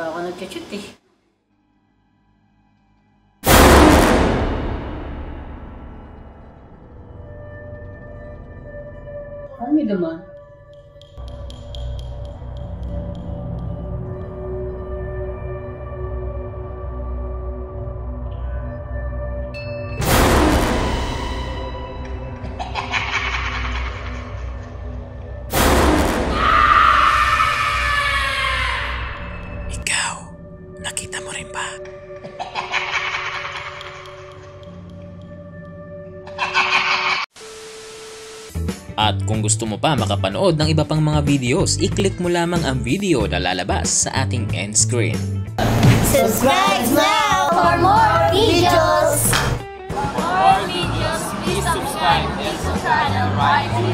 pa ako nag-shoot eh. Ano may naman? Ikaw, nakita mo rin ba? At kung gusto mo pa makapanood ng iba pang mga videos, i-click mo lamang ang video na lalabas sa ating end screen. Subscribe now for more videos! For more videos, please subscribe to this channel right here.